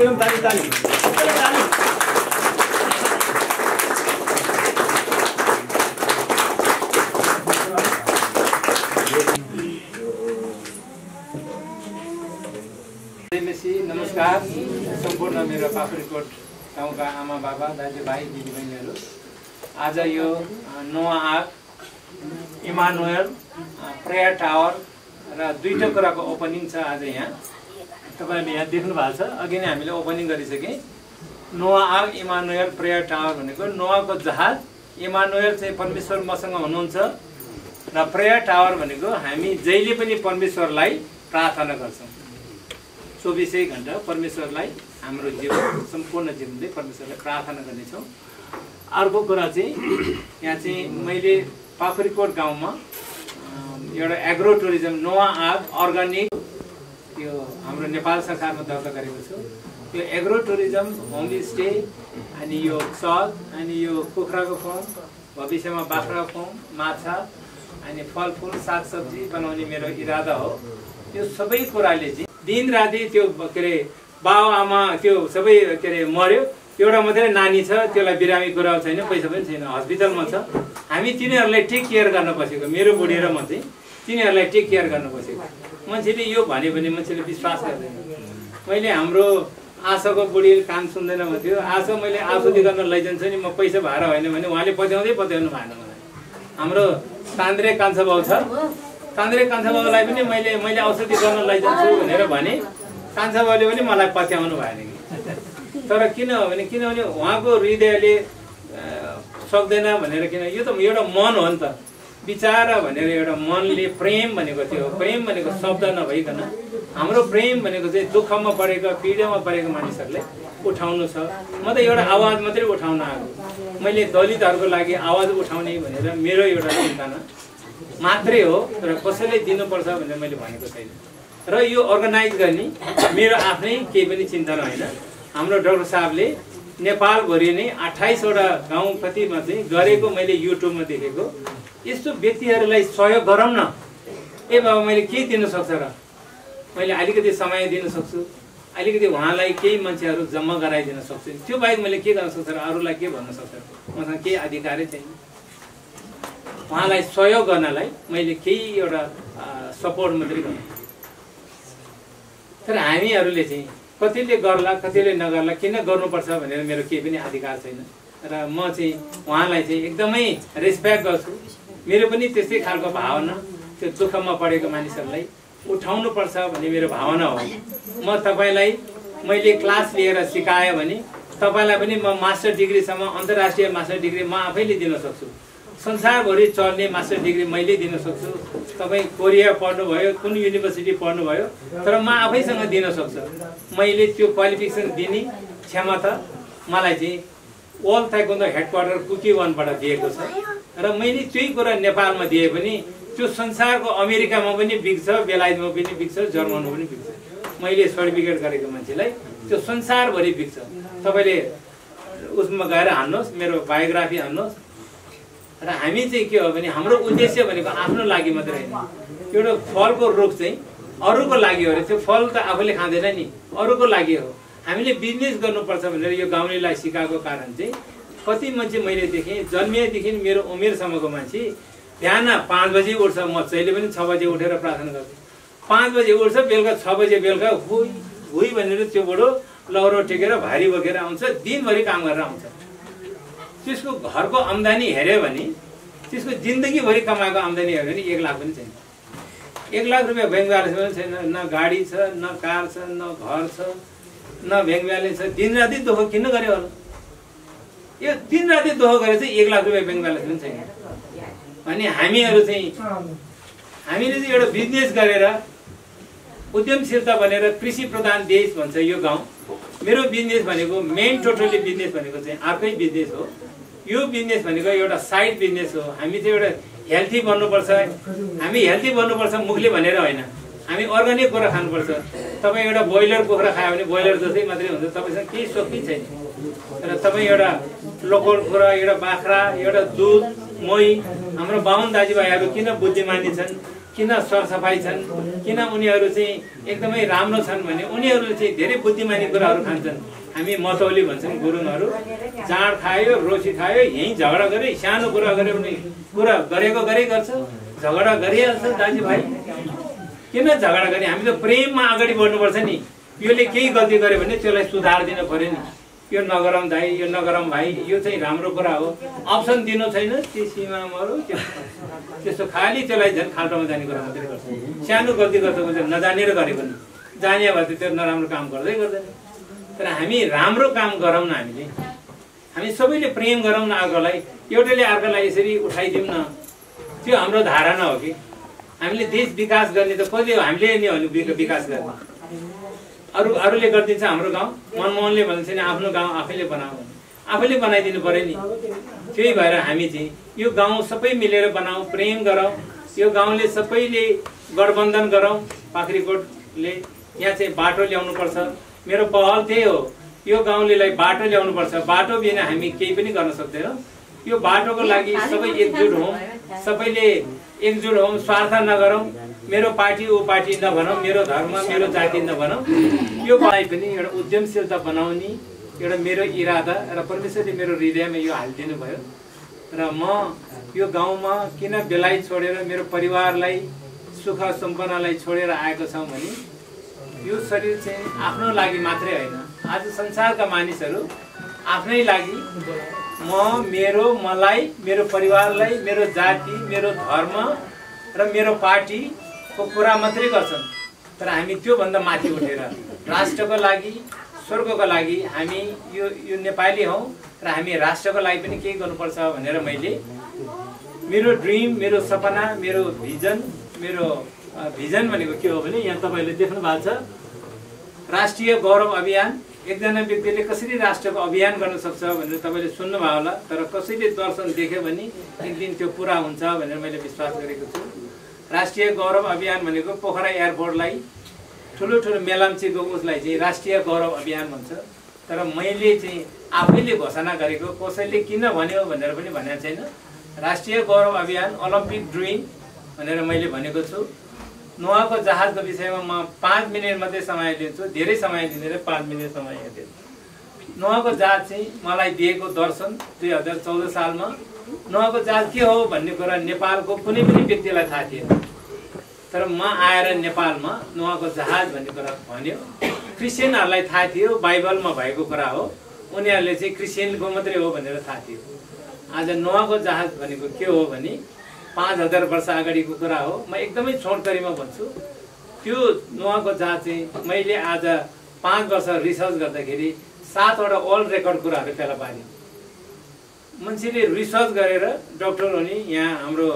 एकदम ताली ताली ताली। नमस्कार सम्पूर्ण मेरो पाखरीकोट गाउँका आमा बाबा दाजुभाइ दिदीबहिनीहरू, आज यो नोआ आर्क, इमानुएल, प्रेयर टावर र दुईटा कुराको ओपनिङ छ। आज यहाँ तपाईहरुले यहाँ देख्नु भएको छ, अघि नै हामीले ओपनिङ गरिसके। नोआ आर्क, इमानुएल, प्रेयर टावर भनेको नोआको जहाज, इमानुएल चाहिँ परमेश्वर मसँग हुनुहुन्छ र प्रेयर टावर भनेको हामी जहिले पनि परमेश्वरलाई प्रार्थना गर्छौँ। 24 घण्टा परमेश्वरलाई हाम्रो जीवन सम्पूर्ण जीवनले परमेश्वरलाई प्रार्थना गर्नेछौँ। अर्को कुरा चाहिँ यहाँ चाहिँ मैले पाखरीकोट गाउँमा एउटा agro tourism Noah ark organic यो हाम्रो नेपाल सरकारमा दर्ता गरेको छु। यो एग्रो टुरिज्म होमस्टे अनि यो सल अनि यो कुखुराको फर्म, भविष्यमा बाख्राको फर्म, माछा अनि फलफुल सागसब्जी बनाउने मेरो इरादा हो। यो सबै कुराले चाहिँ दिन राति त्यो के अरे बाउ आमा त्यो सबै के अरे मर्यो, एउटा मात्रै नानी छ, त्यसलाई बिरामी कुरा छैन, पैसा पनि छैन, हस्पिटलमा छ। हामी तिनीहरूलाई टेक केयर गर्न बसेको, मेरो बुढी र म चाहिँ तिनीहरूलाई टेक केयर गर्न बसेको। मान्छेले यो भन्यो भने मान्छेले विश्वास गर्दैन। मैले हाम्रो आशाको बुढी कान सुन्दैन भन्थ्यो, आशा मैले औषधि गर्न लैजान्छु नि, म पैसा भएर होइन भने उहाँले पत्याउँदै पत्याउनु भएन मलाई। हाम्रो तान्द्रे कान्छा बाउ छ, तान्द्रे कान्छा बाउलाई पनि मैले औषधि गर्न लैजान्छु भनेर भने कान्छा बाउले पनि मलाई पत्याउनु भएन कि। तर किनभने उहाँको हृदयले सक्दैन भनेर, किन यो त एउटा मन हो नि त, विचार भनेर एउटा मनले प्रेम भनेको थियो। प्रेम भनेको शब्द नभइकन हाम्रो प्रेम भनेको चाहिँ दुःखमा परेको पीडामा परेको मानिसहरूलाई उठाउनु छ। म त एउटा आवाज मात्रै उठाउन आएको, मैले दलितहरूको लागि आवाज उठाउने भनेर मेरो एउटा चिन्तना मात्रै हो, तर कसैले दिनुपर्छ भनेर मैले भनेको छैन। र यो अर्गनाइज गर्ने मेरो आफ्नै केही पनि चिन्ता होइन। हाम्रो डाक्टर साहबले नेपालभरि नै 28वटा गाउँ कतिमा चाहिँ गरेको मैले युट्युबमा देखेको। यस्तो व्यक्तिहरूलाई सहयोग गरौँ न। ए बाबा मैले के दिन सक्छ र, मैले अलिकति समय दिन सक्छु, अलिकति उहाँलाई केही मान्छेहरू जम्मा गराइदिन सक्छु, त्यो बाहेक मैले के गर्न सक्छ र, अरूलाई के भन्न सक्छ? मसँग केही अधिकारै छैन। उहाँलाई सहयोग गर्नलाई मैले केही एउटा सपोर्ट मात्रै गर्नु। तर हामीहरूले चाहिँ कतिले गर्ला कतिले नगर्ला, किन गर्नुपर्छ भनेर मेरो केही पनि अधिकार छैन। र म चाहिँ उहाँलाई चाहिँ एकदमै रेस्पेक्ट गर्छु। मेरो पनि त्यस्तै खालको भावना, त्यो दुःखमा परेको मानिसहरूलाई उठाउनुपर्छ भन्ने मेरो भावना हो। म तपाईँलाई मैले क्लास लिएर सिकाएँ भने तपाईँलाई पनि म मास्टर डिग्रीसम्म, अन्तर्राष्ट्रिय मास्टर डिग्री म आफैले दिन सक्छु। संसारभरि चल्ने मास्टर डिग्री मैले दिन सक्छु। तपाईँ कोरिया पढ्नुभयो, कुन युनिभर्सिटी पढ्नुभयो, तर म आफैसँग दिन सक्छु। मैले त्यो क्वालिफिकेसन दिने क्षमता मलाई चाहिँ वर्ल्ड ताइक्वान्डो हेडक्वार्टर कुकी वानबाट दिएको छ। र मैले त्यही कुरा नेपालमा दिए पनि त्यो संसारको अमेरिकामा पनि बिग्छ, बेलायतमा पनि बिग्छ, जर्मनमा पनि बिग्छ। मैले सर्टिफिकेट गरेको मान्छेलाई त्यो संसारभरि बिग्छ। तपाईँले उसमा गएर हान्नुहोस्, मेरो बायोग्राफी हान्नुहोस्। र हामी चाहिँ के हो भने हाम्रो उद्देश्य भनेको आफ्नो लागि मात्रै होइन। एउटा फलको रुख चाहिँ अरूको लागि हो अरे, त्यो फल त आफूले खाँदैन नि, अरूको लागि हो। हामीले बिजनेस गर्नुपर्छ भनेर यो गाउँलेलाई सिकाएको कारण चाहिँ कति मान्छे मैले देखेँ, जन्मिएदेखि मेरो उमेरसम्मको मान्छे बिहान 5 बजी उठ्छ, म जहिले पनि 6 बजे उठेर प्रार्थना गर्छु। 5 बजे उठ्छ, बेलुका 6 बजे बेलुका हुई भनेर त्यो बुढो लौरो टेकेर भारी बोकेर आउँछ, दिनभरि काम गरेर आउँछ। त्यसको घरको आम्दानी हेऱ्यो भने, त्यसको जिन्दगीभरि कमाएको आम्दानी हेऱ्यो भने 1 लाख पनि छैन। 1 लाख रुपियाँ ब्याङ्क ब्यालेन्स पनि छैन, न गाडी छ, न कार छ, न घर छ, न ब्याङ्क ब्यालेन्स छ। दिनराति दुःख किन गर्यो होला? यो दिनराति दुःख गरेर चाहिँ 1 लाख रुपियाँ ब्याङ्क ब्यालेन्स पनि छैन। अनि हामीले चाहिँ एउटा बिजनेस गरेर उद्यमशीलता बनेर कृषि प्रधान देश भन्छ यो गाउँ। मेरो बिजनेस भनेको मेन टोटली बिजनेस भनेको चाहिँ अर्कै बिजनेस हो। यो बिजनेस भनेको एउटा साइड बिजनेस हो। हामी चाहिँ एउटा हेल्थी बन्नुपर्छ, हामी हेल्थी बन्नुपर्छ मुखले भनेर होइन, हामी अर्ग्यानिक कुरा खानुपर्छ। तपाईँ एउटा ब्रोइलर कुखुरा खायो भने ब्रोइलर जस्तै मात्रै हुन्छ, तपाईँसँग केही शक्ति छैन। तर तपाईँ एउटा लोकल कुखुरा, एउटा बाख्रा, एउटा दुध, मही, हाम्रो बाहुन दाजुभाइहरू किन बुद्धिमानी छन्, किन सरसफाइ छन्, किन उनीहरू चाहिँ एकदमै राम्रो छन् भने उनीहरूले चाहिँ धेरै बुद्धिमानी कुराहरू खान्छन्। हामी मतौली भन्छौँ गुरुङहरू, जाँड खायो रोसी खायो यहीँ झगडा गरे, सानो कुरा गऱ्यो भने कुरा गरेको गरे गर्छ, झगडा गरिहाल्छ। दाजुभाइ किन झगडा गर्ने? हामी त प्रेममा अगाडि बढ्नुपर्छ नि। योले केही गल्ती गर्यो भने त्यसलाई सुधार दिनु पर्यो नि। यो नगरौँ दाइ, यो नगरौँ भाइ, यो चाहिँ राम्रो कुरा हो। अप्सन दिनु छैन त्यो सीमा मरौ त्यस्तो खालि त्यसलाई झन् खाल्टोमा जाने कुरा मात्रै गर्छ। सानो गल्ती गर्छ भने नजानेर गरे पनि, जाने भए त्यो नराम्रो काम गर्दै गर्दैन। तर हामी राम्रो काम गरौँ न, हामी सबैले प्रेम गरौँ न अर्कोलाई, एउटैले अर्कोलाई यसरी उठाइदिउँ न। त्यो हाम्रो धारणा हो कि हामीले देश विकास गर्ने त कसले हो? हामीले नि हो विकास गर्ने। अरूले गरिदिन्छ हाम्रो गाउँ। मनमोहनले भन्छ नि आफ्नो गाउँ आफैले बनाऊ, आफैले बनाइदिनु पर्यो नि। त्यही भएर हामी चाहिँ यो गाउँ सबै मिलेर बनाऊ, प्रेम गरौँ। यो गाउँले सबैले गठबन्धन गरौँ। पाखरीकोटले यहाँ चाहिँ बाटो ल्याउनुपर्छ। मेरो पहल त्यही हो, यो गाउँलेलाई बाटो ल्याउनुपर्छ। बाटो बिना हामी केही पनि गर्न सक्दैनौँ। यो बाटोको लागि सबै एकजुट हौँ, सबैले एकजुट हौँ, स्वार्थ नगरौँ। मेरो पार्टी ऊ पार्टी नभनौँ, मेरो धर्म मेरो जाति नभनौँ। यो मलाई पनि एउटा उद्यमशीलता बनाउने एउटा मेरो इरादा र परमेश्वरले मेरो हृदयमा यो हालिदिनु भयो। र म यो गाउँमा किन बेलायत छोडेर मेरो परिवारलाई सुख सम्पन्नलाई छोडेर आएको छौँ भने यो शरीर चाहिँ आफ्नो लागि मात्रै होइन, आज संसारका मानिसहरू आफ्नै लागि मलाई मेरो परिवारलाई मेरो जाति मेरो धर्म र मेरो पार्टीको कुरा मात्रै गर्छन्। तर हामी त्योभन्दा माथि उठेर राष्ट्रको लागि स्वर्गको लागि हामी यो नेपाली हौँ र हामी राष्ट्रको लागि पनि केही गर्नुपर्छ भनेर मैले मेरो ड्रिम, मेरो सपना, मेरो भिजन भनेको के हो भने यहाँ तपाईँहरूले देख्नु भएको छ राष्ट्रिय गौरव अभियान। एकजना व्यक्तिले कसरी राष्ट्रको अभियान गर्न सक्छ भनेर तपाईँले सुन्नुभयो होला। तर कसैले दर्शन देख्यो भने एक दिन त्यो पुरा हुन्छ भनेर मैले विश्वास गरेको छु। राष्ट्रिय गौरव अभियान भनेको पोखरा एयरपोर्टलाई ठुलो मेलाम्चीको उसलाई चाहिँ राष्ट्रिय गौरव अभियान भन्छ। तर मैले चाहिँ आफैले घोषणा गरेको, कसैले किन भन्यो भनेर पनि भनेको छैन। राष्ट्रिय गौरव अभियान ओलम्पिक ड्रिम भनेर मैले भनेको छु। नोआको जहाजको विषयमा म 5 मिनट मात्रै समय लिन्छु, धेरै समय लिँदैन, 5 मिनट समय दिन्छु। नोआको जहाज चाहिँ मलाई दिएको दर्शन 2014 सालमा नोआको जहाज के हो भन्ने कुरा नेपालको कुनै पनि व्यक्तिलाई थाहा थिएन। तर म आएर नेपालमा नोआको जहाज भन्ने कुरा भन्यो। क्रिस्चियनहरूलाई थाहा थियो, बाइबलमा भएको कुरा हो, उनीहरूले चाहिँ क्रिस्चियनको मात्रै हो भनेर थाहा थियो। आज नोआको जहाज भनेको के हो भने 5000 वर्ष अगाडिको कुरा हो। म एकदमै छोटकरीमा भन्छु। त्यो नोआको जहाज चाहिँ मैले आज 5 वर्ष रिसर्च गर्दाखेरि 7वटा वर्ल्ड रेकर्ड कुराहरू फेला पारेँ। मान्छेले रिसर्च गरेर डक्टर हो नि, यहाँ हाम्रो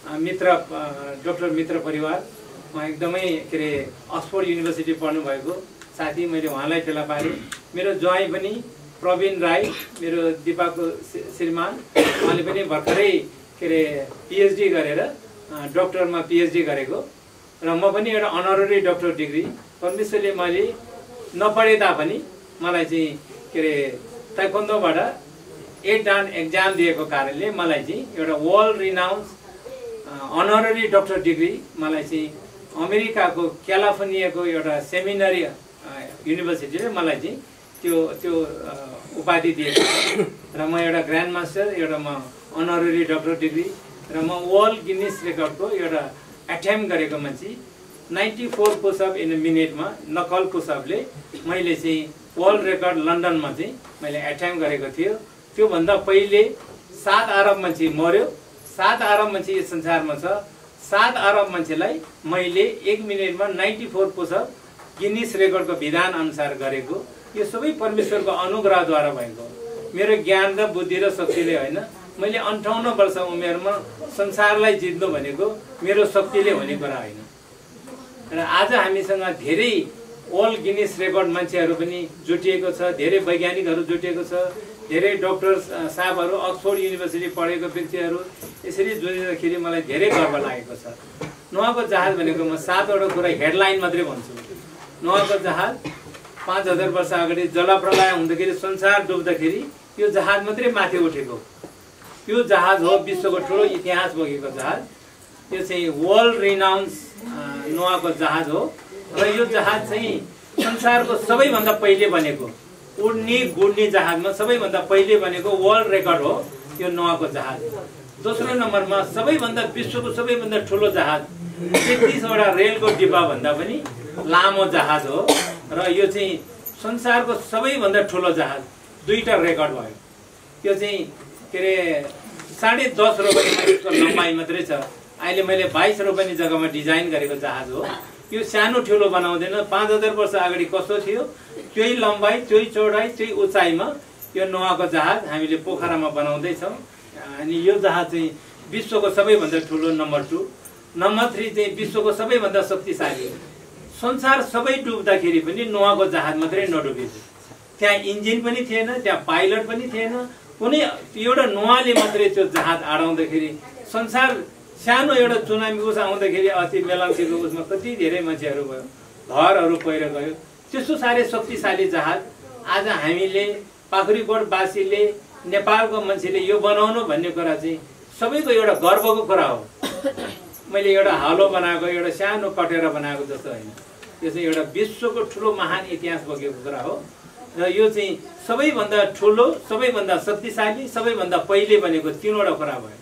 डक्टर मित्र परिवार, उहाँ एकदमै के अरे अक्सफोर्ड युनिभर्सिटी पढ्नु भएको साथी, मैले उहाँलाई फेला पारेँ। मेरो ज्वाइँ पनि प्रवीण राई, मेरो दिपाको श्रीमान, उहाँले पनि भर्खरै के अरे पिएचडी गरेर डक्टरमा पिएचडी गरेको र म पनि एउटा अनररी डक्टर डिग्री। परमेश्वरले मैले नपढे तापनि मलाई चाहिँ के अरे ताइक्वान्डोबाट 8 डान एक्जाम दिएको कारणले मलाई चाहिँ एउटा world renowned honorary doctor degree मलाई चाहिँ अमेरिकाको क्यालिफोर्नियाको एउटा सेमिनरी युनिभर्सिटीले मलाई चाहिँ त्यो उपाधि दिएको छ। र म एउटा ग्रान्ड मास्टर, एउटा म अनररी डक्टर डिग्री, र म वर्ल्ड गिनिस रेकर्डको एउटा एटेम्प गरेको मान्छे। 94 पुसअप इन अ मिनटमा नकल पुसअपले मैले चाहिँ वर्ल्ड रेकर्ड लन्डनमा चाहिँ मैले एटेम्प गरेको थियो। त्योभन्दा पहिले 7 अरब मान्छे मर्यो। 7 अरब मान्छे यस संसारमा छ। 7 अरब मान्छेलाई मैले 1 मिनटमा 94 पुसअप गिनिस रेकर्डको विधान अनुसार गरेको। यो सबै परमेश्वरको अनुग्रहद्वारा भएको। मेरो ज्ञान र बुद्धि र शक्तिले होइन, मैले 58 वर्ष उमेरमा संसारलाई जित्नु भनेको मेरो शक्तिले हुने कुरा होइन। र आज हामीसँग धेरै वर्ल्ड गिनिस रेकर्ड मान्छेहरू पनि जुटिएको छ, धेरै वैज्ञानिकहरू जुटिएको छ, धेरै डक्टर साहबहरू, अक्सफोर्ड युनिभर्सिटी पढेको व्यक्तिहरू। यसरी जुटिँदाखेरि मलाई धेरै गर्व लागेको छ। नोआको जहाज भनेको म 7वटा कुरा हेडलाइन मात्रै भन्छु। नोआको जहाज 5000 वर्ष अगाडि जलप्रलय हुँदाखेरि संसार डुब्दाखेरि यो जहाज मात्रै माथि उठेको। यो जहाज हो विश्वको ठुलो इतिहास बोकेको जहाज। यो चाहिँ वर्ल्ड रिनाउन्स नोआको जहाज हो र यो जहाज चाहिँ संसारको सबैभन्दा पहिले बनेको उड्ने गुड्ने जहाजमा सबैभन्दा पहिले बनेको वर्ल्ड रेकर्ड हो यो नोआको जहाज। दोस्रो नम्बरमा सबैभन्दा विश्वको सबैभन्दा ठुलो जहाज 33वटा रेलको डिब्बा भन्दा पनि लामो जहाज हो र यो चाहिँ संसारको सबैभन्दा ठुलो जहाज 2टा रेकर्ड भयो। यो चाहिँ के अरे 10.5 रोपनीको लम्बाइ मात्रै छ। अहिले मैले 22 रोपनी जग्गामा डिजाइन गरेको जहाज हो। यो सानो ठुलो बनाउँदैन। 5000 वर्ष अगाडि कस्तो थियो त्यही लम्बाइ त्यही चौडाइ त्यही उचाइमा यो नोआको जहाज हामीले पोखरामा बनाउँदैछौँ। अनि यो जहाज चाहिँ विश्वको सबैभन्दा ठुलो नम्बर 2। नम्बर 3 चाहिँ विश्वको सबैभन्दा शक्तिशाली। संसार सबै डुब्दाखेरि पनि नोआको जहाज मात्रै नडुबेको। त्यहाँ इन्जिन पनि थिएन, त्यहाँ पाइलट पनि थिएन, कुनै एउटा नोआले मात्रै त्यो जहाज आडाउँदाखेरि संसार सानो एउटा चुनामी उस आउँदाखेरि अति मेलाम्चीको उसमा कति धेरै मान्छेहरू भयो, घरहरू पहिरो गयो। त्यस्तो साह्रै शक्तिशाली जहाज आज हामीले पाखरीकोटवासीले नेपालको मान्छेले यो बनाउनु भन्ने कुरा चाहिँ सबैको एउटा गर्वको कुरा हो। मैले एउटा हालो बनाएको एउटा सानो कटेरा बनाएको जस्तो होइन। यो चाहिँ एउटा विश्वको ठुलो महान इतिहास बोकेको कुरा हो र यो चाहिँ सबैभन्दा ठुलो सबैभन्दा शक्तिशाली सबैभन्दा पहिले बनेको 3वटा कुरा भयो।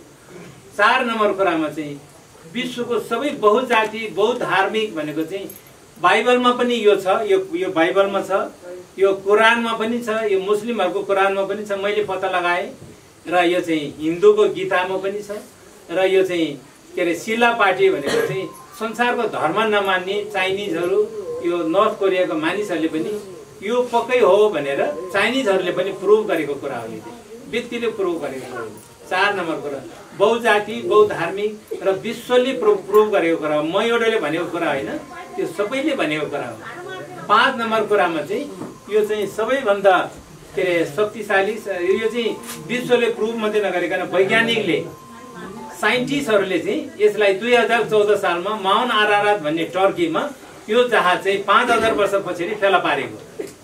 4 नम्बर कुरामा चाहिँ विश्वको सबै बहुजाति बहुधार्मिक भनेको चाहिँ बाइबलमा पनि यो छ। यो बाइबलमा छ, यो कुरानमा पनि छ, यो मुस्लिमहरूको कुरानमा पनि छ, मैले पत्ता लगाएँ। र यो चाहिँ हिन्दूको गीतामा पनि छ। र यो चाहिँ के अरे शिला पार्टी भनेको चाहिँ संसारको धर्म नमान्ने चाइनिजहरू यो नर्थ कोरियाको मानिसहरूले पनि यो पक्कै हो भनेर चाइनिजहरूले पनि प्रुभ गरेको कुरा हो। यो व्यक्तिले प्रुभ गरेको कुरा हो। 4 नम्बर कुरा बहुजाति बहुधार्मिक र विश्वले प्रुभ गरेको कुरा हो। म एउटाले भनेको कुरा होइन, त्यो सबैले भनेको कुरा हो। 5 नम्बर कुरामा चाहिँ यो चाहिँ सबैभन्दा के अरे शक्तिशाली यो चाहिँ विश्वले प्रुभ मात्रै नगरिकन वैज्ञानिकले साइन्टिस्टहरूले चाहिँ यसलाई 2014 सालमा माउन्ट आरारात भन्ने टर्कीमा यो जहाज चाहिँ 5000 वर्ष पछाडि फेला पारेको।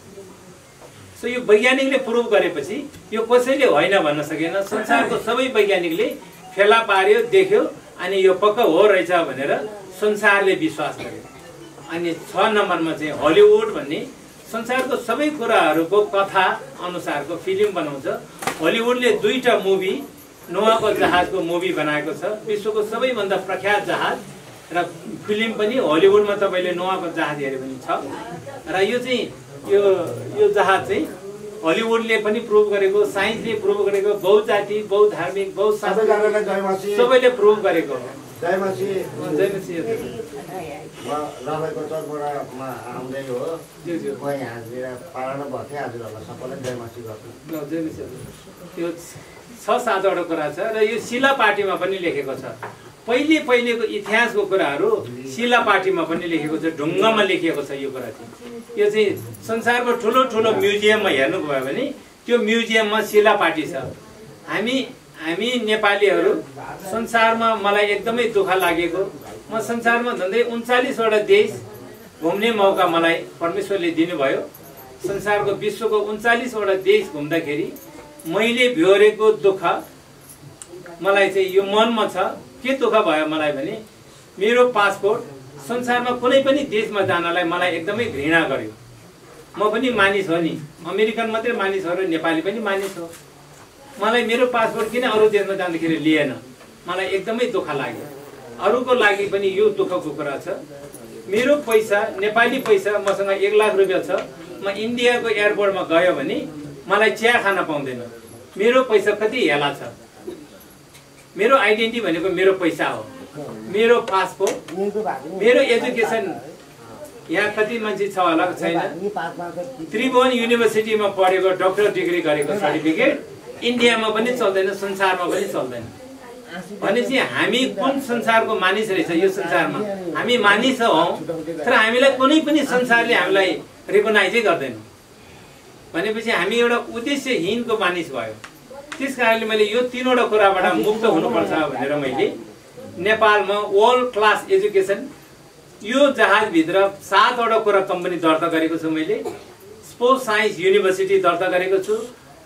सो यो वैज्ञानिकले प्रुभ गरेपछि यो कसैले होइन भन्न सकेन। संसारको सबै वैज्ञानिकले फेला पार्यो, देख्यो, अनि यो पक्का हो रहेछ भनेर संसारले विश्वास गर्यो। अनि 6 नम्बरमा चाहिँ हलिउड भन्ने संसारको सबै कुराहरूको कथा अनुसारको फिल्म बनाउँछ। हलिउडले 2टा मुभी नोआको जहाजको मुभी बनाएको छ। विश्वको सबैभन्दा प्रख्यात जहाज र फिल्म पनि हलिउडमा तपाईले नोआको जहाज हेरे पनि छ। र यो चाहिँ यो जहाज चाहिँ हलिउडले पनि प्रुभ गरेको, साइन्सले प्रुभ गरेको, बहुजाति बहुधार्मिक सबैले प्रुभ गरेको हो। जयमसी लगाएको चौरबाट आउँदै हो। म यहाँनिर पालन भएको थिएँ। हजुरहरूलाई सबैलाई जयमसी गर्छु। यो 6-7वटा कुरा छ र यो शिला पार्टीमा पनि लेखेको छ। पहिलेको इतिहासको कुराहरू शिला पार्टीमा पनि लेखेको छ, ढुङ्गामा लेखिएको छ। यो कुरा चाहिँ यो चाहिँ संसारको ठुलो ठुलो म्युजियममा हेर्नुभयो भने त्यो म्युजियममा शिला पार्टी छ। हामी नेपालीहरू संसारमा मलाई एकदमै दुःख लागेको, म संसारमा झन्डै 39वटा देश घुम्ने मौका मलाई परमेश्वरले दिनुभयो। संसारको विश्वको 39वटा देश घुम्दाखेरि मैले भ्योरेको दुःख मलाई चाहिँ यो मनमा छ। के दुःख भयो मलाई भने मेरो पासपोर्ट संसारमा कुनै पनि देशमा जानलाई मलाई एकदमै घृणा गर्यो। म पनि मानिस हो नि, अमेरिकन मात्रै मानिस हो र नेपाली पनि मानिस हो। मलाई मेरो पासपोर्ट किन अरू देशमा जाँदाखेरि लिएन, मलाई एकदमै दुःख लाग्यो। अरूको लागि पनि यो दुःखको कुरा छ। मेरो पैसा नेपाली पैसा मसँग 1 लाख रुपियाँ छ। म इन्डियाको एयरपोर्टमा गयो भने मलाई चिया खान पाउँदैन। मेरो पैसा कति हेला छ। मेरो आइडेन्टिटी भनेको मेरो पैसा हो, मेरो पासपोर्ट, मेरो एजुकेसन। यहाँ कति मान्छे छ होला छैन, त्रिभुवन युनिभर्सिटीमा पढेको डक्टर डिग्री गरेको सर्टिफिकेट इन्डियामा पनि चल्दैन, संसारमा पनि चल्दैन। भनेपछि हामी कुन संसारको मानिस रहेछ? यो संसारमा हामी मानिस हौँ, तर हामीलाई कुनै पनि संसारले हामीलाई रिकगनाइजै गर्दैन। भनेपछि हामी एउटा उद्देश्यहीनको मानिस भयो। त्यस कारणले मैले यो 3वटा कुराबाट मुक्त हुनुपर्छ भनेर मैले नेपालमा वर्ल्ड क्लास एजुकेसन यो जहाजभित्र 7वटा कुरा कम्पनी दर्ता गरेको छु। मैले स्पोर्ट्स साइन्स युनिभर्सिटी दर्ता गरेको छु,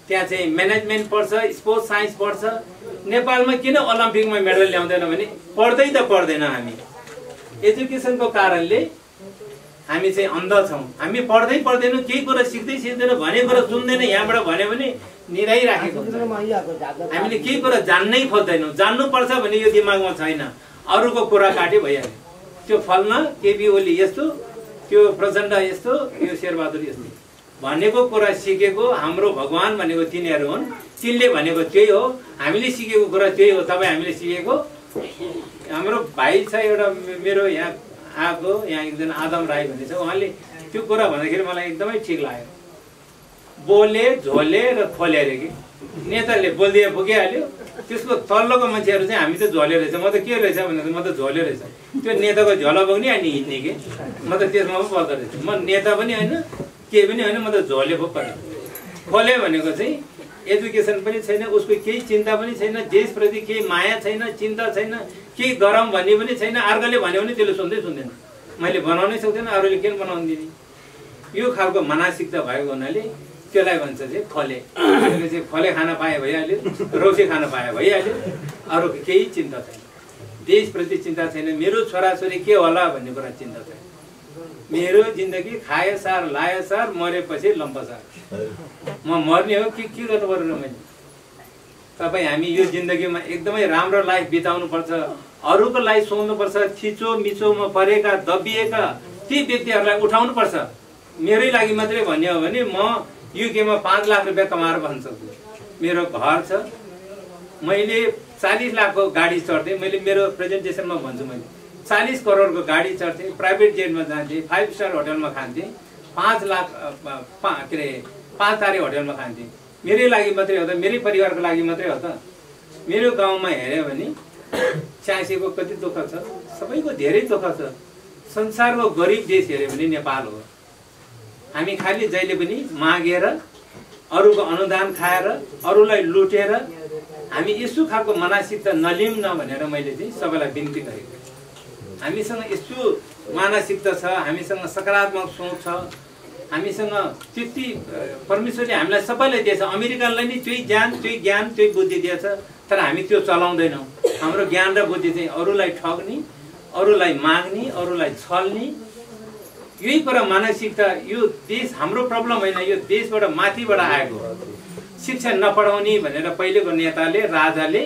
त्यहाँ चाहिँ म्यानेजमेन्ट पढ्छ, स्पोर्ट्स साइन्स पढ्छ। नेपालमा किन ओलम्पिकमा मेडल ल्याउँदैन भने पढ्दै त पढ्दैन हामी। एजुकेसनको कारणले हामी चाहिँ अन्ध छौँ। हामी पढ्दै पढ्दैनौँ, केही कुरा सिक्दैन, भने कुरा सुन्दैन। यहाँबाट भन्यो भने निराइराखेको हुन्छ। हामीले केही कुरा जान्नै खोज्दैनौँ। जान्नुपर्छ भने यो दिमागमा छैन। अरूको कुरा काट्यो भइहाल्यो। त्यो फल्न केबी ओली यस्तो, त्यो प्रचण्ड यस्तो, यो शेरबहादुर यस्तो भनेको कुरा सिकेको हाम्रो भगवान भनेको तिनीहरू हुन्। तिनले भनेको त्यही हो, हामीले सिकेको कुरा त्यही हो। तपाईँ हामीले सिकेको, हाम्रो भाइ छ एउटा मेरो यहाँ आएको, यहाँ एकजना आदम राई भन्ने छ, उहाँले त्यो कुरा भन्दाखेरि मलाई एकदमै ठिक लाग्यो। बोले झोले र खोले अरे कि नेताले बोलिदिए पुगिहाल्यो। त्यसको तल्लोको मान्छेहरू चाहिँ हामी त झोले रहेछ, म त के रहेछ भने म त झोले रहेछ। त्यो नेताको झोला बोक्ने अनि हिँड्ने कि म त त्यसमा पो पर्दो रहेछ। म नेता पनि होइन, केही पनि होइन, म त झोले पो परेँ। खोले भनेको चाहिँ एजुकेसन पनि छैन, उसको केही चिन्ता पनि छैन, देशप्रति केही माया छैन, चिन्ता छैन, केही गरम भन्ने पनि छैन। अर्कोले भन्यो भने त्यसले सुन्दैन। मैले बनाउनै सक्दैन, अरूले किन बनाउनु दिने? यो खालको मानसिकता भएको हुनाले त्यसलाई भन्छ चाहिँ खोले। त्यसले चाहिँ खोले खान पाए भइहाल्यो, रौसी खान पाए भइहाल्यो, अरू केही चिन्ता छैन। देशप्रति चिन्ता छैन, मेरो छोराछोरी के होला भन्ने कुरा चिन्ता छैन। मेरो जिन्दगी खाए सार लाए सार, मरेपछि लम्पसार। म मर्ने हो कि के गर्नु पर्यो र मैले? तपाईँ हामी यो जिन्दगीमा एकदमै राम्रो लाइफ बिताउनुपर्छ। अरूको लाइफ सोच्नुपर्छ। थिचो मिचोमा परेका दबिएका ती व्यक्तिहरूलाई उठाउनुपर्छ। मेरै लागि मात्रै भन्ने हो भने म युकेमा 5 लाख रुपियाँ कमाएर भन्न सक्छु। मेरो घर छ, मैले 40 लाखको गाडी चढ्थेँ। मैले मेरो प्रेजेन्टेसनमा भन्छु, मैले 40 करोडको गाडी चढ्थेँ, प्राइभेट जेटमा जान्थेँ, 5 स्टार होटलमा खान्थेँ, 5 लाख के अरे 5 तारे होटलमा खान्थेँ। मेरै लागि मात्रै हो त? मेरै परिवारको लागि मात्रै हो त? मेरो गाउँमा हेऱ्यो भने च्यासीको कति दुःख छ, सबैको धेरै दुःख छ। संसारको गरिब देश हेऱ्यो भने नेपाल हो। हामी खालि जहिले पनि मागेर, अरूको अनुदान खाएर, अरूलाई लुटेर हामी यस्तो खालको मानसिकता नलिउँ न भनेर मैले चाहिँ सबैलाई बिन्ती गरेको। हामीसँग यस्तो मानसिकता छ, हामीसँग सकारात्मक सोच छ, हामीसँग त्यति परमेश्वरले हामीलाई सबैलाई दिएछ। अमेरिकनलाई नि त्यही ज्ञान, त्यही ज्ञान, त्यही बुद्धि दिएछ, तर हामी त्यो चलाउँदैनौँ। हाम्रो ज्ञान र बुद्धि चाहिँ अरूलाई ठग्ने, अरूलाई माग्ने, अरूलाई छल्ने, यही कुरा मानसिकता। यो देश हाम्रो प्रब्लम होइन, यो देशबाट माथिबाट आएको। शिक्षा नपढाउने भनेर पहिलेको नेताले, राजाले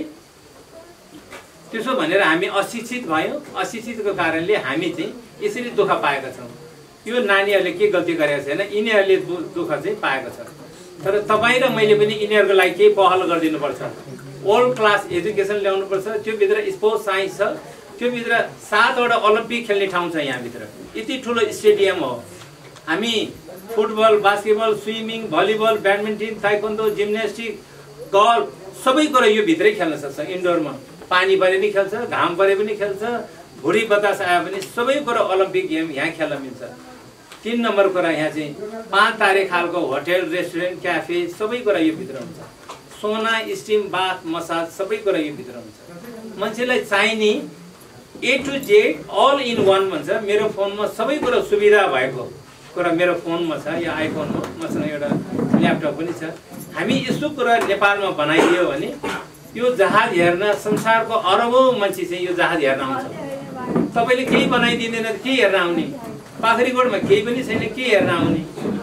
त्यसो भनेर हामी अशिक्षित भयौँ। अशिक्षितको कारणले हामी चाहिँ यसरी दुःख पाएका छौँ। यो नानीहरूले के गल्ती गरेको छैन, यिनीहरूले दुःख चाहिँ पाएको छ। तर तपाईँ र मैले पनि यिनीहरूको लागि केही पहल गरिदिनुपर्छ। वर्ल्ड क्लास एजुकेसन ल्याउनुपर्छ। त्योभित्र स्पोर्ट्स साइन्स छ, त्योभित्र 7वटा ओलम्पिक खेल्ने ठाउँ छ। यहाँभित्र यति ठुलो स्टेडियम हो। हामी football, basketball, swimming, volleyball, badminton, taekwondo, gymnastic, golf सबै कुरा यो भित्रै खेल्न सक्छ। इन्डोरमा पानी परे पनि खेल्छ, घाम परे पनि खेल्छ, भुरी बतास आयो भने सबै कुरा ओलम्पिक गेम यहाँ खेल्न मिल्छ। 3 नम्बर कुरा यहाँ चाहिँ 5 तारे खालको होटल, रेस्टुरेन्ट, क्याफे सबै कुरा यो भित्र हुन्छ। सोना, स्टिम बाथ, मसाज सबै कुरा यो भित्र हुन्छ। मान्छेलाई चाहिने A to Z all in one भन्छ। मेरो फोनमा सबै कुरा सुविधा भएको कुरा मेरो फोनमा छ, या आइफोनमा। मसँग एउटा ल्यापटप पनि छ। हामी यस्तो कुरा नेपालमा बनाइदियो भने यो जहाज हेर्न संसारको अरबौं मान्छे चाहिँ यो जहाज हेर्न आउँछ। तपाईँले केही बनाइदिँदैन के हेर्न आउने? पाखरीकोटमा केही पनि छैन, के हेर्न आउने?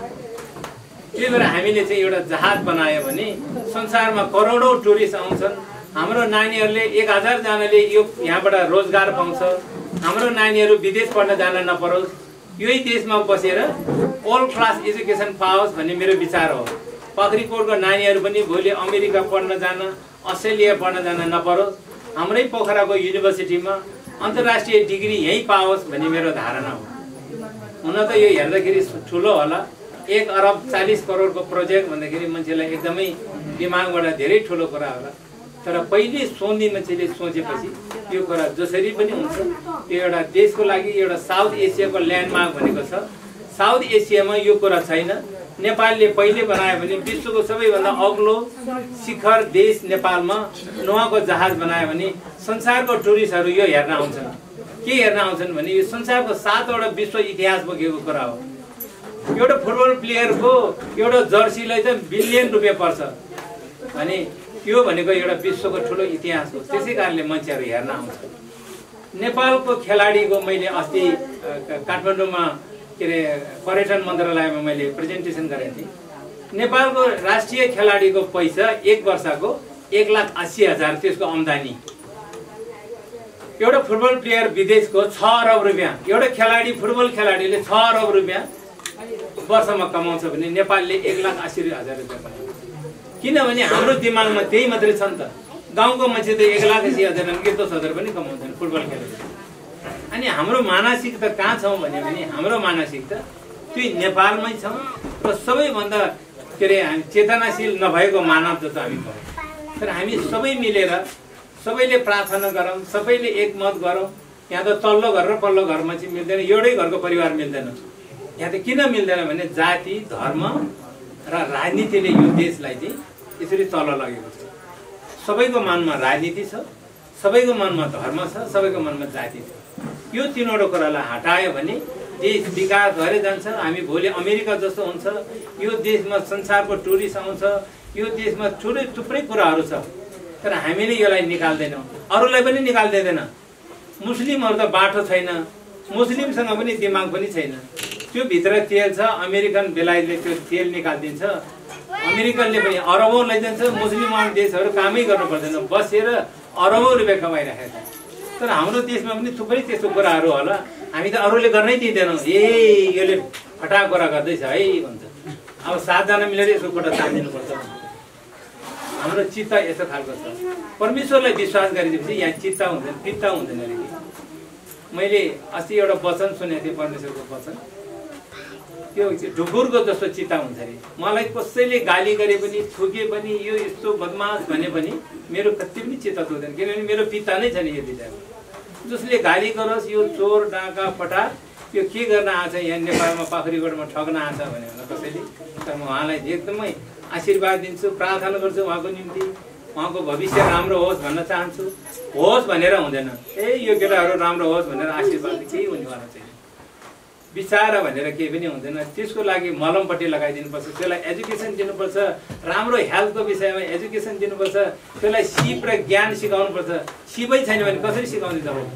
त्यही भएर हामीले चाहिँ एउटा जहाज बनायो भने संसारमा करोडौं टुरिस्ट आउँछन्। हाम्रो नानीहरूले 1000 जनाले यो यहाँबाट रोजगार पाउँछ। हाम्रो नानीहरू विदेश पढ्न जान नपरोस्, यही देशमा बसेर ऑल क्लास एजुकेसन पाओस् भन्ने मेरो विचार हो। पाखरीकोटको नानीहरू पनि भोलि अमेरिका पढ्न जान, अस्ट्रेलिया पढ्न जान नपरोस्, हाम्रै पोखराको युनिभर्सिटीमा अन्तर्राष्ट्रिय डिग्री यही पाओस् भन्ने मेरो धारणा हो। हुन त यो हेर्दाखेरि ठुलो होला, 1 अरब 40 करोडको प्रोजेक्ट भन्दाखेरि मान्छेलाई एकदमै दिमागबाट धेरै ठुलो कुरा होला। तर पहिले सोच्ने मान्छेले सोचेपछि यो कुरा जसरी पनि हुन्छ। यो एउटा देशको लागि एउटा साउथ एसियाको ल्यान्डमार्क भनेको छ। साउथ एसियामा यो कुरा छैन। नेपालले पहिले बनायो भने विश्वको सबैभन्दा अग्लो शिखर देश नेपालमा नौकाको जहाज बनायो भने संसारको टुरिस्टहरू यो हेर्न आउँछन्। के हेर्न आउँछन् भने यो संसारको 7वटा विश्व इतिहास बोकेको कुरा हो। एउटा फुटबल प्लेयरको एउटा जर्सीलाई चाहिँ बिलियन रुपियाँ पर्छ अनि यो भनेको एउटा विश्वको ठुलो इतिहास हो। त्यसै कारणले मान्छेहरू हेर्न आउँछ। नेपालको खेलाडीको मैले अस्ति काठमाडौँमा के अरे पर्यटन मन्त्रालयमा मैले प्रेजेन्टेसन गरेको थिएँ। नेपालको राष्ट्रिय खेलाडीको पैसा एक वर्षको 1,80,000 त्यसको आम्दानी। एउटा फुटबल प्लेयर विदेशको 6 अरब रुपियाँ, एउटा खेलाडी फुटबल खेलाडीले 6 अरब रुपियाँ वर्षमा कमाउँछ भने नेपालले 1,80,000 रुपियाँ कमाउँछ। किनभने हाम्रो दिमागमा त्यही मात्रै छ नि त। गाउँको मान्छे त 1,80,000 1,10,000 पनि कमाउँछन् फुटबल खेलेर। अनि हाम्रो मानसिकता कहाँ छौँ भने हाम्रो मानसिकता त्यो नेपालमै छ र सबैभन्दा के अरे हामी चेतनाशील नभएको मानव जस्तो हामी भयौँ। तर हामी सबै मिलेर सबैले प्रार्थना गरौँ, सबैले एकमत गरौँ। यहाँ त तल्लो घर र पल्लो घरमा चाहिँ मिल्दैन, एउटै घरको परिवार मिल्दैन। यहाँ त किन मिल्दैन भने जाति धर्म र राजनीतिले यो देशलाई चाहिँ यसरी तल लगेको छ। सबैको मनमा राजनीति छ, सबैको मनमा धर्म छ, सबैको मनमा जाति छ। यो तीनवटा कुरालाई हटायो भने देश विकास भएर जान्छ। हामी भोलि अमेरिका जस्तो हुन्छ। यो देशमा संसारको टुरिस्ट आउँछ। यो देशमा थुप्रै कुराहरू छ तर हामीले यसलाई निकाल्दैनौँ। अरूलाई पनि निकाल्दैन। मुस्लिमहरू त बाटो छैन, मुस्लिमसँग पनि दिमाग पनि छैन। त्यो भित्र तेल छ, अमेरिकन बेलायतले त्यो तेल निकालिदिन्छ। अमेरिकनले पनि अरबौँ लैजान्छ। मुस्लिम देशहरू कामै गर्नु पर्दैन, बसेर अरबौँ रुपियाँ कमाइरहेको छ। तर हाम्रो देशमा पनि थुप्रै त्यस्तो कुराहरू होला। हामी त अरूले गर्नै दिँदैनौँ। यसले फटा कुरा गर्दैछ है भन्छ। अब 7 जना मिलेर यसको कुरा तानिदिनुपर्छ। हाम्रो चित्त यस्तो खालको छ। परमेश्वरलाई विश्वास गरेपछि यहाँ चित्त हुँदैन, पित्त हुँदैन अरे कि। मैले अस्ति एउटा वचन सुनेको थिएँ, परमेश्वरको वचन। त्यो ढुकुरको जस्तो चित्त हुन्छ अरे। मलाई कसैले गाली गरे पनि, थुके पनि, यो यस्तो बदमास भने पनि मेरो कति पनि चित्त दुख्दैन। किनभने मेरो पिता नै छ नि यो विषयमा। जसले गाली गरोस्, यो चोर डाका फटा यो के गर्न आछ, यहाँ नेपालमा पाखरीगढमा ठग्न आछ भने कसैले, तर म उहाँलाई एकदमै आशीर्वाद दिन्छु, प्रार्थना गर्छु उहाँको निम्ति। उहाँको भविष्य राम्रो होस् भन्न चाहन्छु। होस् भनेर हुँदैन, यो केटाहरू राम्रो होस् भनेर आशीर्वाद केही हुनेवाला छैन। विचार भनेर केही पनि हुँदैन। त्यसको लागि मलमपट्टि लगाइदिनुपर्छ, त्यसलाई एजुकेसन दिनुपर्छ, राम्रो हेल्थको विषयमा एजुकेसन दिनुपर्छ, त्यसलाई सिप र ज्ञान सिकाउनुपर्छ। सिपै छैन भने कसरी सिकाउने त हो।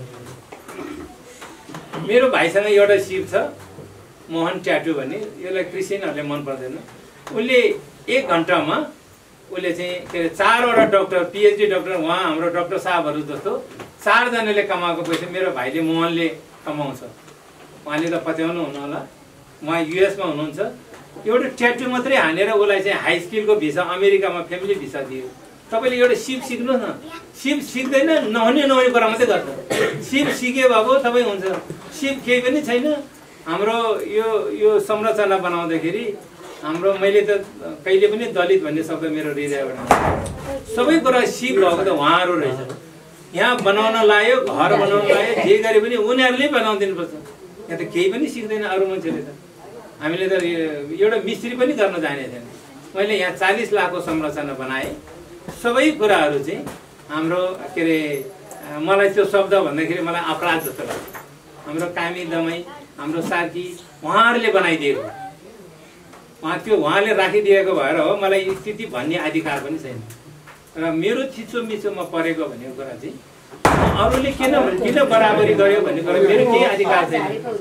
मेरो भाइसँग एउटा सिप छ, मोहन ट्याटु भन्ने। यसलाई क्रिस्चियनहरूले मन पर्दैन। उसले 1 घन्टामा उसले चाहिँ के अरे 4वटा डक्टर, पिएचडी डक्टर, उहाँ हाम्रो डक्टर साहबहरू जस्तो 4 जनाले कमाएको पैसा मेरो भाइले मोहनले कमाउँछ। उहाँले त पत्याउनु हुनु होला, उहाँ युएसमा हुनुहुन्छ। एउटा ट्याटु मात्रै हानेर उसलाई चाहिँ हाई स्कुलको भिसा, अमेरिकामा फ्यामिली भिसा दियो। तपाईँले एउटा सिप सिक्नुहोस् न। सिप सिक्दैन, नहुने कुरा मात्रै गर्छ। सिप सिके बाबु तपाईँ हुन्छ। सिप केही पनि छैन। हाम्रो यो संरचना बनाउँदाखेरि हाम्रो, मैले त कहिले पनि दलित भन्ने शब्द मेरो हृदयबाट, सबै कुरा सिप भएको त उहाँहरू रहेछ। यहाँ बनाउन लायो, घर बनाउन लायो, जे गरे पनि उनीहरूले बनाउदिनुपर्छ। यहाँ त केही पनि सिक्दैन अरू मान्छेले त। हामीले त एउटा मिस्त्री पनि गर्न जाने थिएन। मैले यहाँ 40 लाखको संरचना बनाएँ। सबै कुराहरू चाहिँ हाम्रो के अरे, मलाई त्यो शब्द भन्दाखेरि मलाई अपराध जस्तो लाग्छ। हाम्रो कामी दमाई, हाम्रो साथी उहाँहरूले बनाइदिएको। उहाँले राखिदिएको भएर हो मलाई स्थिति भन्ने अधिकार पनि छैन। र मेरो थिचोमिचोमा परेको भन्ने कुरा चाहिँ अरूले किन बराबरी गर्यो भन्ने कुरा मेरो केही अधिकार छैन।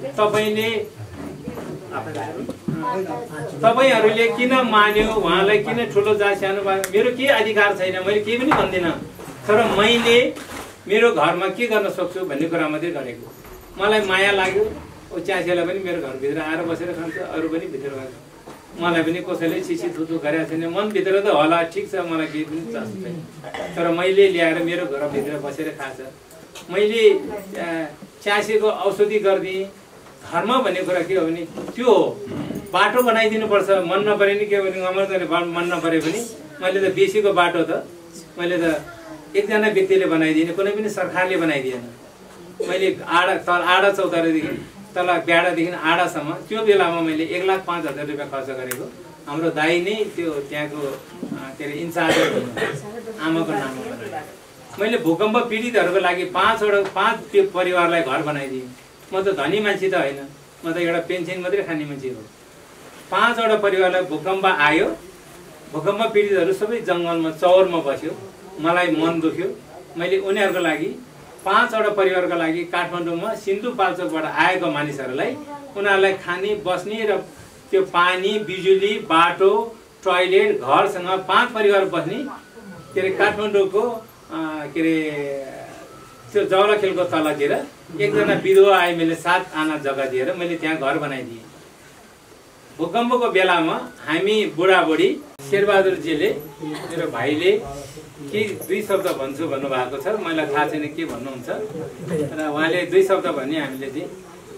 तपाईँहरूले किन मान्यो, उहाँलाई किन ठुलो जात सानो मेरो केही अधिकार छैन। मैले केही पनि भन्दिनँ। तर मैले मेरो घरमा के गर्न सक्छु भन्ने कुरा मात्रै गरेको। मलाई माया लाग्यो, ओ च्यासेलाई पनि मेरो घरभित्र आएर बसेर खान्छ, अरू पनि भित्र गएर। मलाई पनि कसैले छिसी थुथु गरेको छैन। मनभित्र त होला, ठिक छ, मलाई केही पनि चासो छैन। तर मैले ल्याएर मेरो घरभित्र बसेर खान्छ। मैले च्यासेको औषधि गरिदिएँ। धर्म भन्ने कुरा के हो भने त्यो हो। बाटो बनाइदिनुपर्छ, मन नपरे नि के भने अमरले मन नपरे पनि मैले त बेसीको बाटो त मैले त एकजना व्यक्तिले बनाइदिएन, कुनै पनि सरकारले बनाइदिएन। मैले आडा चौतारादेखि तल ब्याडादेखि आडासम्म त्यो बेलामा मैले 1,05,000 रुपियाँ खर्च गरेको। हाम्रो दाइ नै त्यो त्यहाँको के अरे इन्चार्ज आमाको नाममा बनाएँ। मैले भूकम्प पीडितहरूको लागि 5 परिवारलाई घर बनाइदिएँ। म त धनी मान्छे त होइन, म त एउटा पेन्सन मात्रै खाने मान्छे हो। 5 वटा परिवारलाई भूकम्प आयो। भूकम्प पीडितहरू सबै जङ्गलमा चौरमा बस्यो। मलाई मन दुख्यो। मैले उनीहरूको लागि 5 वटा परिवारको लागि काठमाडौँमा सिन्धुपाल्चोकबाट आएको मानिसहरूलाई उनीहरूलाई खाने बस्ने र त्यो पानी बिजुली बाटो टोयलेट घरसँग 5 परिवार बस्ने के अरे काठमाडौँको के अरे त्यो जौलाखेलको तलतिर एकजना विधवा आए। मैले 7 आना जग्गा दिएर मैले त्यहाँ घर बनाइदिएँ। भूकम्पको बेलामा हामी बुढाबुढी शेरबहादुरजीले मेरो भाइले के 2 शब्द भन्छु भन्नुभएको छ। मलाई थाहा छैन के भन्नुहुन्छ र उहाँले 2 शब्द भन्ने हामीले चाहिँ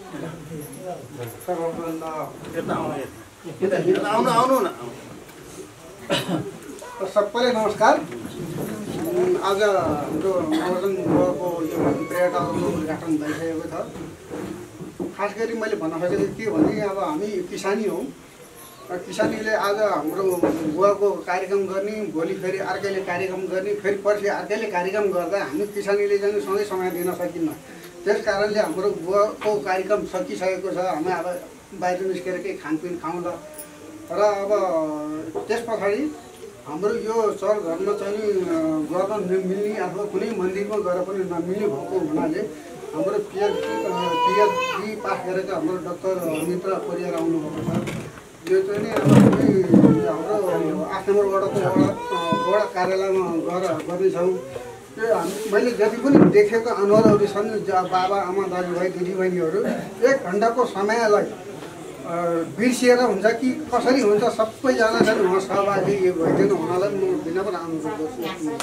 सबैलाई नमस्कार। आज हाम्रो नवरत्न गुवाको यो पर्यटनको उद्घाटन भइसकेको छ। खास गरी मैले भन्न खोजेको के भने अब हामी किसानी हौँ। किसानीले आज हाम्रो गुवाको कार्यक्रम गर्ने, भोलि फेरि अर्कैले कार्यक्रम गर्ने, फेरि पर्सि अर्कैले कार्यक्रम गर्दा हामी किसानीले चाहिँ सँगै समय दिन सकिन्न। त्यस कारणले हाम्रो गुवाको कार्यक्रम सकिसकेको छ। हामी अब बाहिर निस्केर केही खानपिन खाउँला र अब त्यस पछाडि हाम्रो यो चर घरमा चाहिँ गर्न नमिल्ने अथवा कुनै मन्दिरमा गएर पनि नमिल्ने भएको हुनाले हाम्रो पिएचडी पास गरेको हाम्रो डाक्टर मित्र परियार आउनुभएको छ। यो चाहिँ नि अब हाम्रो 8 नम्बर वडा कार्यालयमा गएर गर्नेछौँ। त्यो मैले जति पनि देखेको अनुहारहरू छन्, बाबा आमा दाजुभाइ दिदीबहिनीहरू 1 घन्टाको समयलाई बिर्सिएर हुन्छ कि कसरी हुन्छ सबैजना चाहिँ उहाँ सहभागी भइदिनु हुनालाई म विनम्र अनुरोध गर्छु।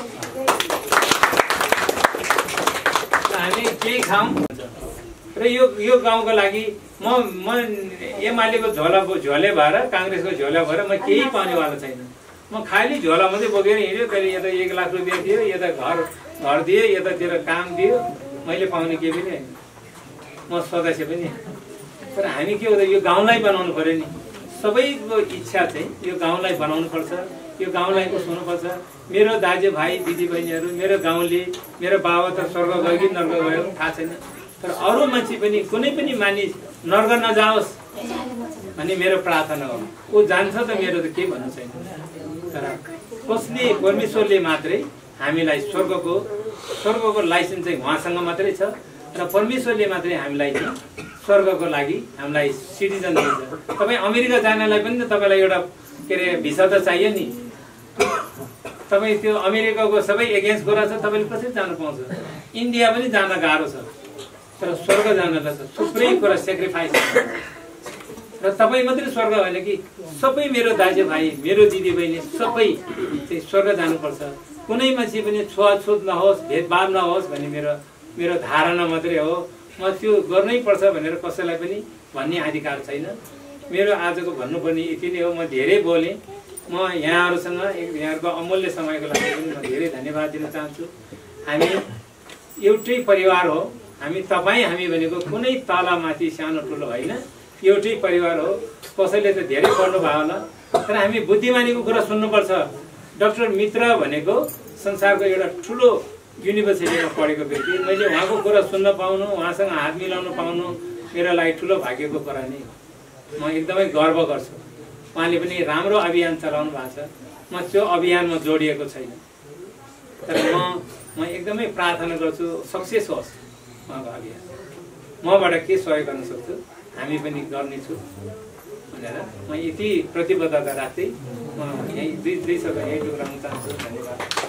हामी केही खाऊँ र यो गाउँको लागि म एमालेको झोले भएर काङ्ग्रेसको झोला भएर म केही पाउनेवाला छैन। म खालि झोला मात्रै बोकेर हिँड्यो। कहिले यता 1 लाख रुपियाँ दियो, यता घर दियो, यतातिर काम दियो। मैले पाउने केही पनि होइन। म सदस्य पनि। तर हामी के हो त यो गाउँलाई बनाउनु पर्यो नि। सबैको इच्छा चाहिँ यो गाउँलाई बनाउनु पर्छ, यो गाउँलाई कुछ हुनुपर्छ। मेरो दाजुभाइ दिदीबहिनीहरू, मेरो गाउँले, मेरो बाबा त स्वर्ग गयो कि नर्क गयो थाहा छैन। तर अरू मान्छे पनि कुनै पनि मानिस नर्क नजाओस् भन्ने मेरो प्रार्थना हो। ऊ जान्छ त मेरो त केही भन्नु छैन। तर कसले परमेश्वरले मात्रै हामीलाई स्वर्गको लाइसेन्स चाहिँ उहाँसँग मात्रै छ र परमेश्वरले मात्रै हामीलाई स्वर्गको लागि हामीलाई सिटिजन दिन्छ। तपाईँ अमेरिका जानलाई पनि त तपाईँलाई एउटा के अरे भिसा त चाहियो नि। तपाईँ त्यो अमेरिकाको सबै एगेन्स्ट कुरा छ, तपाईँले कसरी जानु पाउँछ? इन्डिया पनि जान गाह्रो छ, तर स्वर्ग जानलाई छ। थुप्रै कुरा सेक्रिफाइस र तपाईँ मात्रै स्वर्ग होइन कि सबै मेरो दाजुभाइ, मेरो दिदीबहिनी सबै चाहिँ स्वर्ग जानुपर्छ। कुनै मान्छे पनि छुवाछुत नहोस्, भेदभाव नहोस् भन्ने मेरो धारणा मात्रै हो। म त्यो गर्नै पर्छ भनेर कसैलाई पनि भन्ने अधिकार छैन। मेरो आजको भन्नुपर्ने यति नै हो। म धेरै बोलेँ। म यहाँहरूसँग यहाँहरूको अमूल्य समयको लागि पनि म धेरै धन्यवाद दिन चाहन्छु। हामी एउटै परिवार हो। हामी भनेको कुनै तलमाथि सानो ठुलो होइन, एउटै परिवार हो। कसैले त धेरै पढ्नुभयो होला, तर हामी बुद्धिमानीको कुरा सुन्नुपर्छ। डाक्टर मित्र भनेको संसारको एउटा ठुलो युनिभर्सिटीमा पढेको व्यक्ति। मैले उहाँको कुरा सुन्न पाउनु, उहाँसँग हात मिलाउनु पाउनु मेरो लागि ठुलो भाग्यको कुरा नै हो। म एकदमै गर्व गर्छु। उहाँले पनि राम्रो अभियान चलाउनु भएको छ। म त्यो अभियानमा जोडिएको छैन, तर म एकदमै प्रार्थना गर्छु सक्सेस होस् उहाँको अभियान। मबाट के सहयोग गर्न सक्छु हामी पनि गर्नेछु भनेर म यति प्रतिबद्धता राख्दै म यही 2 शब्द यही टुक्राउन चाहन्छु। धन्यवाद।